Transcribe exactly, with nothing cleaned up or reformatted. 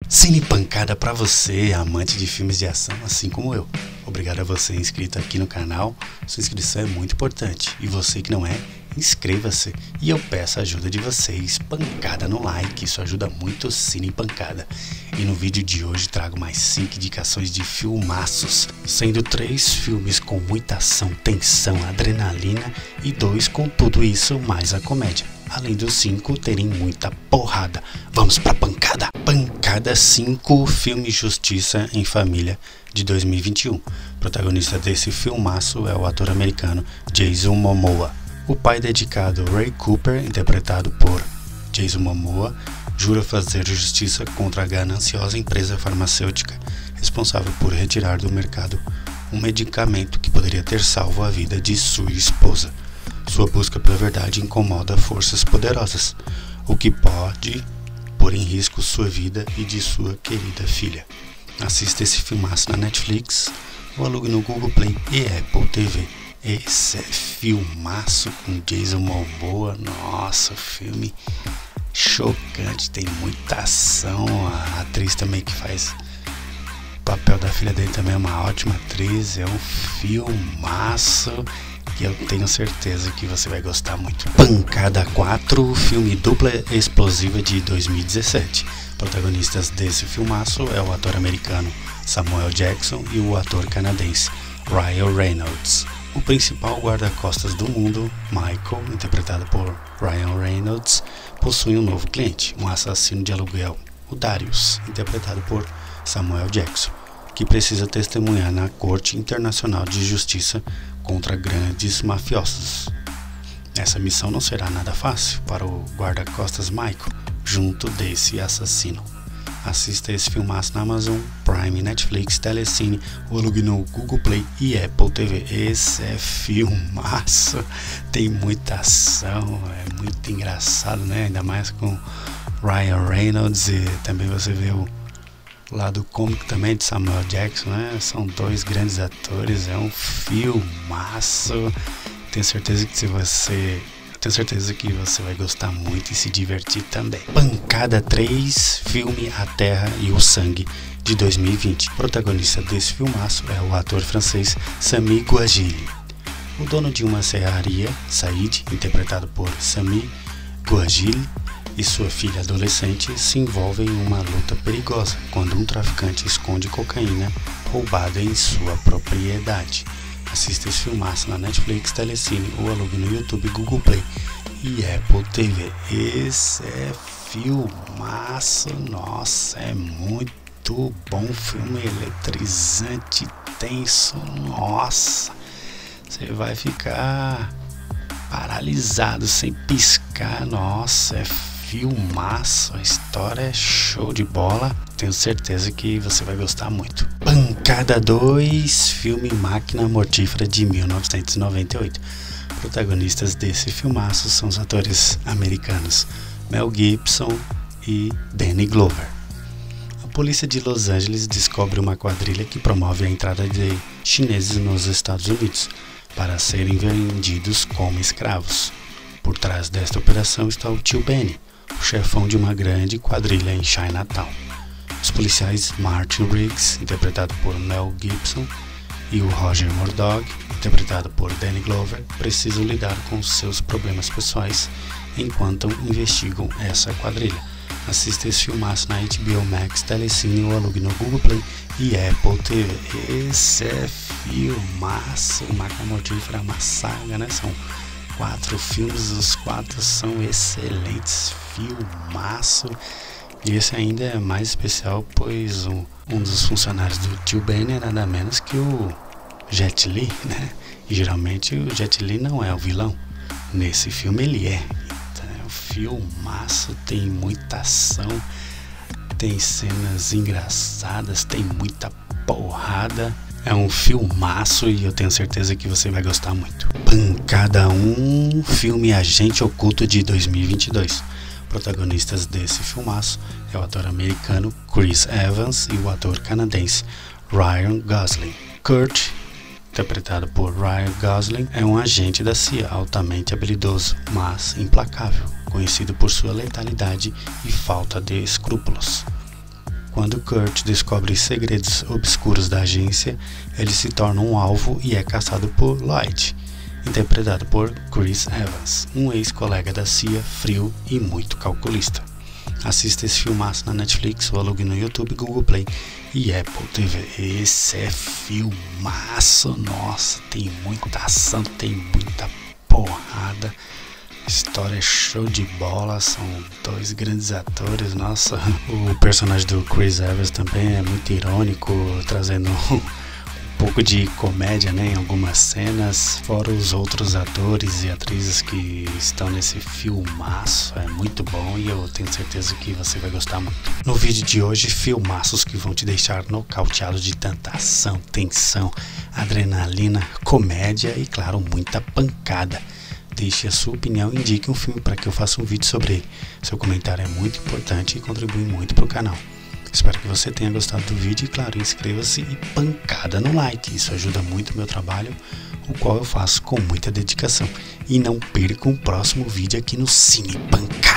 Cine Pancada pra você, amante de filmes de ação, assim como eu. Obrigado a você inscrito aqui no canal, sua inscrição é muito importante. E você que não é, inscreva-se. E eu peço a ajuda de vocês, pancada no like, isso ajuda muito o Cine Pancada. E no vídeo de hoje trago mais cinco indicações de filmaços, sendo três filmes com muita ação, tensão, adrenalina e dois com tudo isso mais a comédia. Além dos cinco terem muita porrada. Vamos pra pancada! Pancada cinco, filme Justiça em Família de dois mil e vinte e um. O protagonista desse filmaço é o ator americano Jason Momoa. O pai dedicado Ray Cooper, interpretado por Jason Momoa, jura fazer justiça contra a gananciosa empresa farmacêutica responsável por retirar do mercado um medicamento que poderia ter salvo a vida de sua esposa. Sua busca pela verdade incomoda forças poderosas, o que pode pôr em risco sua vida e de sua querida filha. Assista esse filmaço na Netflix ou alugue no Google Play e Apple T V. Esse é filmaço com Jason Momoa. Nossa, filme chocante, tem muita ação. A atriz também que faz o papel da filha dele também é uma ótima atriz. É um filmaço que eu tenho certeza que você vai gostar muito. Pancada quatro, filme dupla explosiva de dois mil e dezessete. Protagonistas desse filmaço é o ator americano Samuel Jackson e o ator canadense Ryan Reynolds. O principal guarda-costas do mundo, Michael, interpretado por Ryan Reynolds, possui um novo cliente, um assassino de aluguel, o Darius, interpretado por Samuel Jackson, que precisa testemunhar na Corte Internacional de Justiça contra grandes mafiosos. Essa missão não será nada fácil para o guarda-costas Michael, junto desse assassino. Assista esse filmaço na Amazon Prime, Netflix, Telecine, ou alugue no Google Play e Apple T V. Esse é filmaço, tem muita ação, é muito engraçado, né? Ainda mais com Ryan Reynolds, e também você vê o lado cômico também de Samuel Jackson, né? São dois grandes atores, é um filmaço. Tenho certeza que se você Tenho certeza que você vai gostar muito e se divertir também. Pancada três, filme A Terra e o Sangue de dois mil e vinte. O protagonista desse filmaço é o ator francês Sami Guajili. O dono de uma serraria, Said, interpretado por Sami Guajili, e sua filha adolescente se envolvem em uma luta perigosa quando um traficante esconde cocaína roubada em sua propriedade. Assista esse filmaço na Netflix, Telecine ou alugue no YouTube, Google Play e Apple T V. Esse é filmaço, nossa, é muito bom, filme eletrizante, tenso, nossa, você vai ficar paralisado sem piscar, nossa, é filmaço, a história é show de bola. Tenho certeza que você vai gostar muito. Pancada dois, filme Máquina Mortífera de mil novecentos e noventa e oito. Protagonistas desse filmaço são os atores americanos Mel Gibson e Danny Glover. A polícia de Los Angeles descobre uma quadrilha que promove a entrada de chineses nos Estados Unidos para serem vendidos como escravos. Por trás desta operação está o tio Benny, o chefão de uma grande quadrilha em Chinatown. Os policiais Martin Riggs, interpretado por Mel Gibson, e o Roger Murdoch, interpretado por Danny Glover, precisam lidar com seus problemas pessoais enquanto investigam essa quadrilha. Assista esse filmaço na H B O Max, Telecine ou alugue no Google Play e Apple T V. Esse é filmaço, Máquina Mortífera é uma saga, né? São quatro filmes, os quatro são excelentes, filmaço. E esse ainda é mais especial, pois um, um dos funcionários do tio Ben é nada menos que o Jet Li, né? E geralmente o Jet Li não é o vilão. Nesse filme ele é. Então, é um filmaço, tem muita ação, tem cenas engraçadas, tem muita porrada. É um filmaço e eu tenho certeza que você vai gostar muito. Pancada um, filme Agente Oculto de dois mil e vinte e dois. Protagonistas desse filmaço é o ator americano Chris Evans e o ator canadense Ryan Gosling. Kurt, interpretado por Ryan Gosling, é um agente da C I A altamente habilidoso, mas implacável, conhecido por sua letalidade e falta de escrúpulos. quando Kurt descobre segredos obscuros da agência, ele se torna um alvo e é caçado por Lloyd, interpretado por Chris Evans, um ex-colega da C I A, frio e muito calculista. Assista esse filmaço na Netflix ou alugue no YouTube, Google Play e Apple T V. Esse é filmaço, nossa, tem muita ação, tem muita porrada, história é show de bola, são dois grandes atores, nossa. O personagem do Chris Evans também é muito irônico, trazendo um pouco de comédia, né, em algumas cenas, fora os outros atores e atrizes que estão nesse filmaço. É muito bom e eu tenho certeza que você vai gostar muito. No vídeo de hoje, filmaços que vão te deixar nocauteado de tanta ação, tensão, adrenalina, comédia e, claro, muita pancada. Deixe a sua opinião e indique um filme para que eu faça um vídeo sobre ele. Seu comentário é muito importante e contribui muito para o canal. Espero que você tenha gostado do vídeo e, claro, inscreva-se e pancada no like. Isso ajuda muito o meu trabalho, o qual eu faço com muita dedicação. E não perca o próximo vídeo aqui no Cine Pancada.